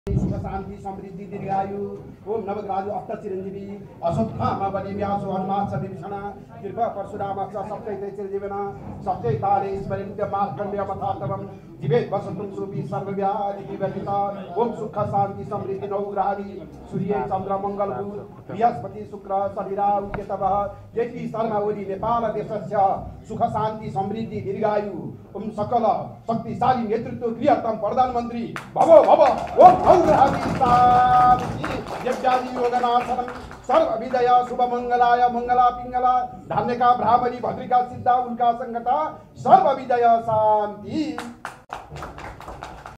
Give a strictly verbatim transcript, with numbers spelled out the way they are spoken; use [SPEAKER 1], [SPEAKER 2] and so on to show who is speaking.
[SPEAKER 1] सुख शांति समृद्धि दीर्घायु ओम नवग्रहादि अष्ट चिरंजीवी अशोत्थामा बलिव्यासो हनुमान विभीषण कृपा परशुराम सप्तैते चिरजीवन सप्तैताले स्मरन्त्य मार्कण्डेय मथातवम जीवेत वसतुम सुपी सर्वव्याधि विवर्जिता ओम सुख शांति समृद्धि नवग्रहादि सूर्य चंद्र मंगल बुध बृहस्पति शुक्र शनिराहु केतवः यति शर्मा ओली नेपाल देशस्य सुख शांति समृद्धि दीर्घायु ओम सकल शक्तिशाली नेतृत्व क्रियातम प्रधानमंत्री भव भव ओम नवग्रहादि शांति यज्ञादि योगनाथनम सर्व विजय शुभ मंगलाय मंगला पिंगला धान्यका ब्राह्मणी भद्रिका सिद्धा उल्का संगता सर्व विजय शांति।